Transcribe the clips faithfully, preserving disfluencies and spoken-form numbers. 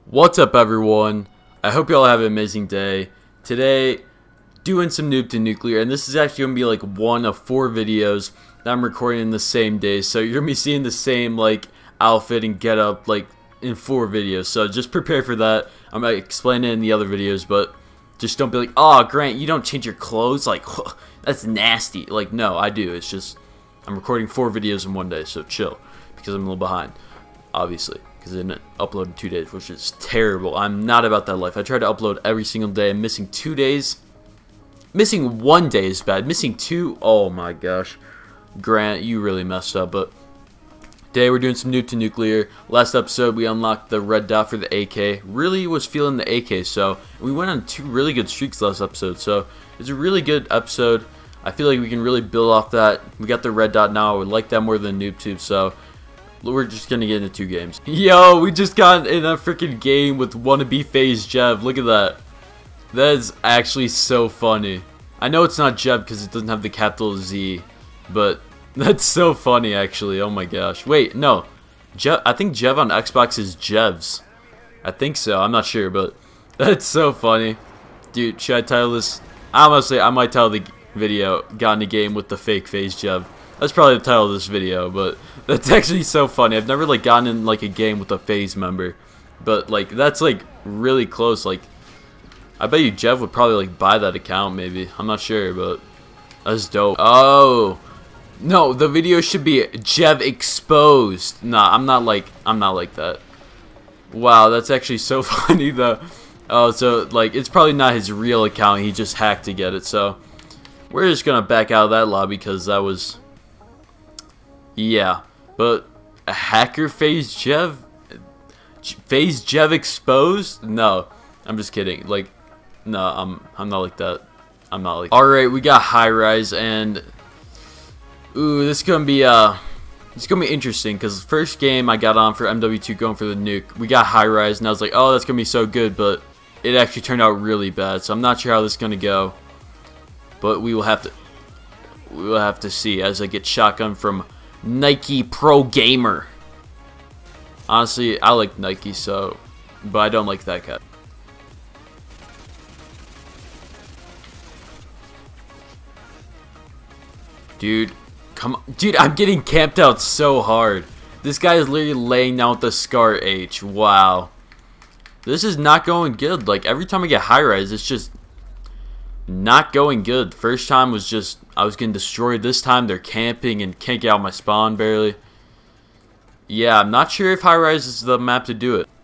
What's up, everyone? I hope you all have an amazing day. Today, doing some Noob to Nuclear, and this is actually going to be like one of four videos that I'm recording in the same day. So you're going to be seeing the same like outfit and get up like in four videos. So just prepare for that. I'm going to explain it in the other videos, but just don't be like, oh, Grant, you don't change your clothes? Like, that's nasty. Like, no, I do. It's just, I'm recording four videos in one day, so chill, because I'm a little behind, obviously. Because I didn't upload in two days, which is terrible. I'm not about that life. I try to upload every single day. I'm missing two days. Missing one day is bad. Missing two, oh my gosh. Grant, you really messed up. But today we're doing some Noob to Nuclear. Last episode we unlocked the red dot for the A K. Really was feeling the A K, so we went on two really good streaks last episode. So it's a really good episode. I feel like we can really build off that. We got the red dot now. I would like that more than NoobTube, so we're just gonna get into two games. Yo, we just got in a freaking game with wannabe FaZe Jev. Look at that. That is actually so funny. I know it's not Jev because it doesn't have the capital Z, but that's so funny actually. Oh my gosh. Wait, no. Jev. I think Jev on Xbox is Jevs. I think so. I'm not sure, but that's so funny. Dude, should I title this? Honestly, I might title the video "Got in a Game with the Fake FaZe Jev." That's probably the title of this video, but that's actually so funny. I've never like gotten in like a game with a FaZe member, but like that's like really close. Like I bet you Jev would probably like buy that account maybe. I'm not sure, but that's dope. Oh no, the video should be Jev exposed. Nah, I'm not like I'm not like that. Wow, that's actually so funny though. Oh, so like it's probably not his real account. He just hacked to get it. So we're just gonna back out of that lobby because that was. Yeah, but a hacker FaZe Jev? FaZe Jev exposed? No, I'm just kidding. Like, no, I'm I'm not like that. I'm not like. All right, we got High Rise, and ooh, this is gonna be uh, it's gonna be interesting because the first game I got on for M W two going for the nuke, we got High Rise, and I was like, oh, that's gonna be so good, but it actually turned out really bad. So I'm not sure how this is gonna go, but we will have to we will have to see as I get shotgun from Nike Pro Gamer. Honestly, I like Nike, so, but I don't like that guy. Dude, come on. Dude, I'm getting camped out so hard. This guy is literally laying down with the Scar H. Wow. This is not going good. Like, every time I get high rise, it's just not going good. First time was just I was getting destroyed. This time they're camping and can't get out my spawn barely. Yeah, I'm not sure if high rise is the map to do it.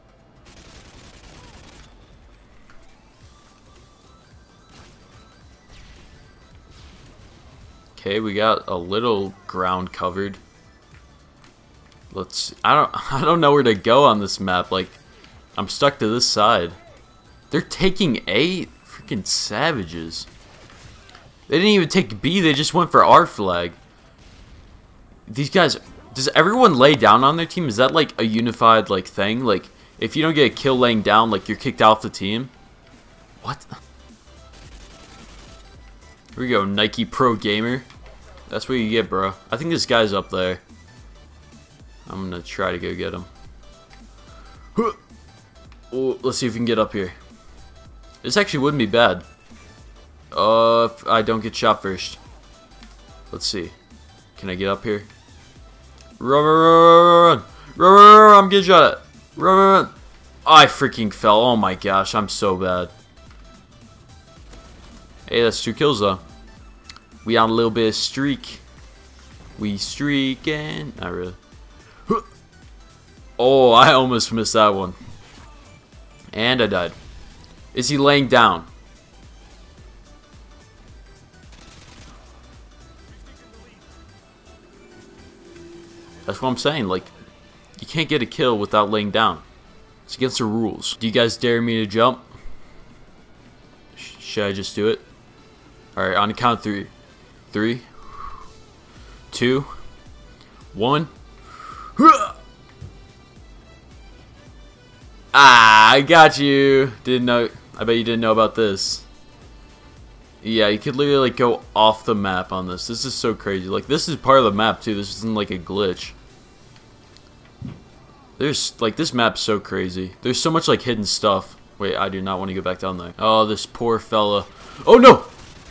Okay, we got a little ground covered. Let's I don't I don't know where to go on this map. Like, I'm stuck to this side. They're taking A. Freaking savages. They didn't even take B, they just went for our flag. These guys, does everyone lay down on their team? Is that like a unified like thing? Like, if you don't get a kill laying down, like you're kicked off the team? What? Here we go, Nike Pro Gamer. That's what you get, bro. I think this guy's up there. I'm gonna try to go get him. Oh, let's see if we can get up here. This actually wouldn't be bad. Uh, if I don't get shot first. Let's see. Can I get up here? Run, run, run, run, run, run, run, I'm getting shot at. Run, run, run. I freaking fell. Oh my gosh, I'm so bad. Hey, that's two kills though. We on a little bit of streak. We streaking. Not really. Oh, I almost missed that one. And I died. Is he laying down? That's what I'm saying. Like, you can't get a kill without laying down. It's against the rules. Do you guys dare me to jump? Sh should I just do it? Alright, on the count of three. Three. Two. One. Ah, I got you. Didn't know. I bet you didn't know about this. Yeah, you could literally like go off the map on this. This is so crazy. Like, this is part of the map too. This isn't like a glitch. There's, like, this map's so crazy. There's so much, like, hidden stuff. Wait, I do not want to go back down there. Oh, this poor fella. Oh, no!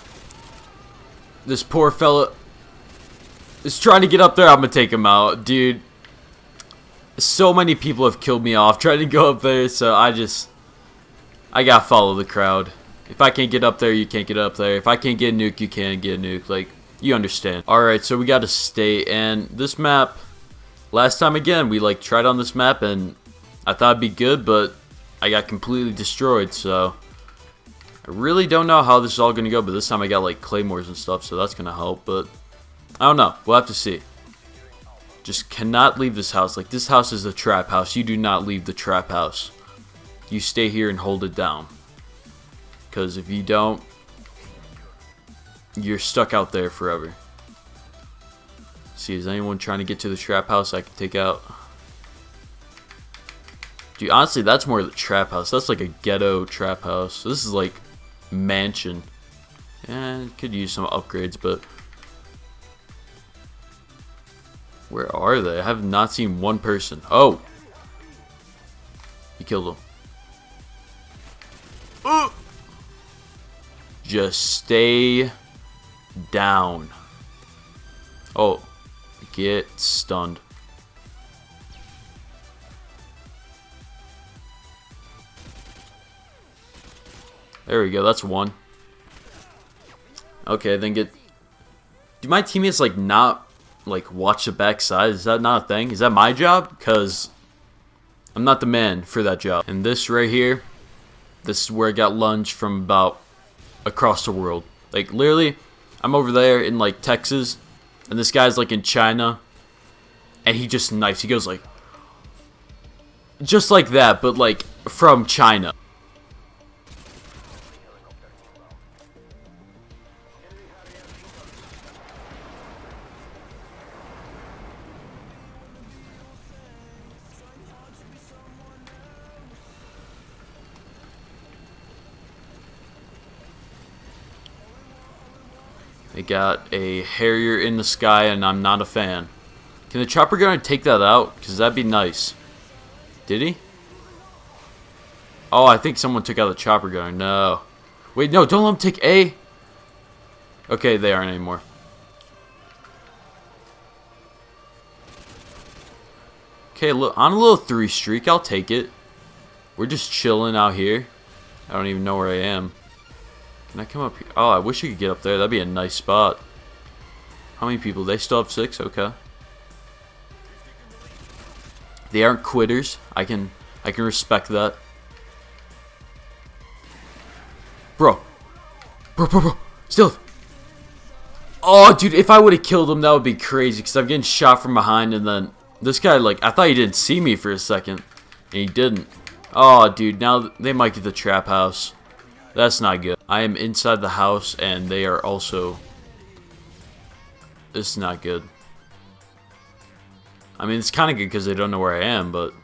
This poor fella is trying to get up there. I'm gonna take him out. Dude, so many people have killed me off trying to go up there, so I just... I gotta follow the crowd. If I can't get up there, you can't get up there. If I can't get a nuke, you can't get a nuke. Like, you understand. Alright, so we got a state, and this map... Last time, again, we, like, tried on this map, and I thought it'd be good, but I got completely destroyed, so... I really don't know how this is all going to go, but this time I got, like, claymores and stuff, so that's going to help, but... I don't know. We'll have to see. Just cannot leave this house. Like, this house is a trap house. You do not leave the trap house. You stay here and hold it down. Because if you don't, you're stuck out there forever. See, is anyone trying to get to the trap house I can take out? Dude, honestly, that's more the trap house. That's like a ghetto trap house. This is like mansion. Yeah, could use some upgrades, but where are they? I have not seen one person. Oh, he killed him. Uh! Just stay down. Oh, get stunned. There we go, that's one. Okay, then get... Do my teammates, like, not, like, watch the backside? Is that not a thing? Is that my job? Because I'm not the man for that job. And this right here, this is where I got lunged from about across the world. Like, literally, I'm over there in, like, Texas, and this guy's, like, in China, and he just knifes. He goes, like, just like that, but, like, from China. They got a Harrier in the sky, and I'm not a fan. Can the chopper gunner take that out? Because that'd be nice. Did he? Oh, I think someone took out the chopper gunner. No. Wait, no, don't let him take A. Okay, they aren't anymore. Okay, look, on a little three streak, I'll take it. We're just chilling out here. I don't even know where I am. Can I come up here? Oh, I wish you could get up there. That'd be a nice spot. How many people? They still have six? Okay. They aren't quitters. I can I can respect that. Bro. Bro, bro, bro. Still. Oh, dude, if I would have killed him, that would be crazy. Because I'm getting shot from behind, and then this guy, like, I thought he didn't see me for a second. And he didn't. Oh, dude, now they might get the trap house. That's not good. I am inside the house, and they are also... This is not good. I mean, it's kind of good because they don't know where I am, but...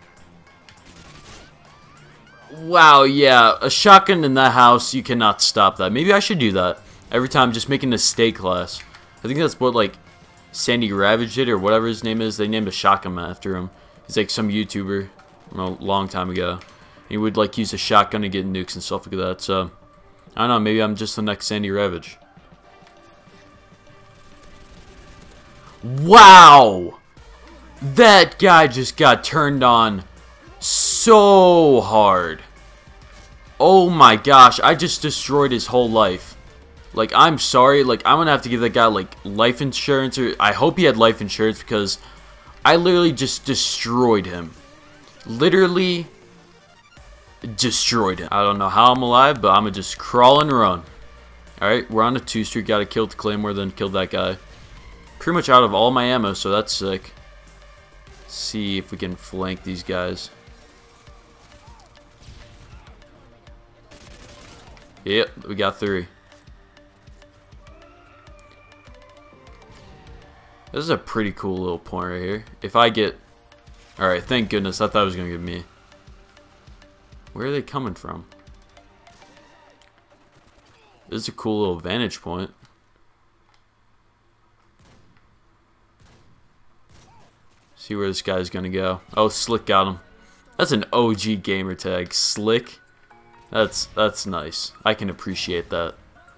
Wow, yeah. A shotgun in that house, you cannot stop that. Maybe I should do that. Every time, just making a state class. I think that's what, like, Sandy Ravage did, or whatever his name is. They named a shotgun after him. He's, like, some YouTuber a long time ago. He would, like, use a shotgun to get nukes and stuff like that, so... I don't know, maybe I'm just the next Sandy Ravage. Wow! That guy just got turned on so hard. Oh my gosh, I just destroyed his whole life. Like, I'm sorry, like, I'm gonna have to give that guy, like, life insurance, or I hope he had life insurance, because I literally just destroyed him. Literally... destroyed him. I don't know how I'm alive, but I'm gonna just crawl and run. Alright, we're on a two streak. Gotta kill the Claymore, then kill that guy. Pretty much out of all my ammo, so that's sick. Let's see if we can flank these guys. Yep, we got three. This is a pretty cool little point right here. If I get... Alright, thank goodness. I thought it was gonna get me. Where are they coming from? This is a cool little vantage point. See where this guy's gonna go. Oh, Slick got him. That's an O G gamer tag. Slick. That's that's nice. I can appreciate that.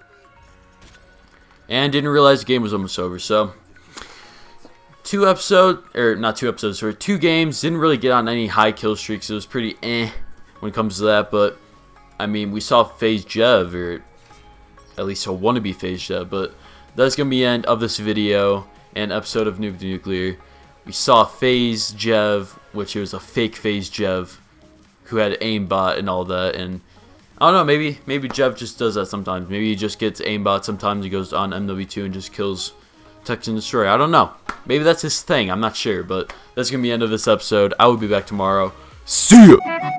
And didn't realize the game was almost over. So two episodes, or not two episodes, sorry, two games. Didn't really get on any high kill streaks. It was pretty eh when it comes to that. But I mean, we saw FaZe Jev, or at least a wannabe FaZe Jev. But that's gonna be the end of this video and episode of Noob to Nuclear. We saw FaZe Jev, which was a fake FaZe Jev, who had aimbot and all that, and I don't know, maybe maybe Jev just does that sometimes. Maybe he just gets aimbot, sometimes he goes on M W two and just kills Text and Destroy. I don't know. Maybe that's his thing, I'm not sure, but that's going to be the end of this episode. I will be back tomorrow. See ya!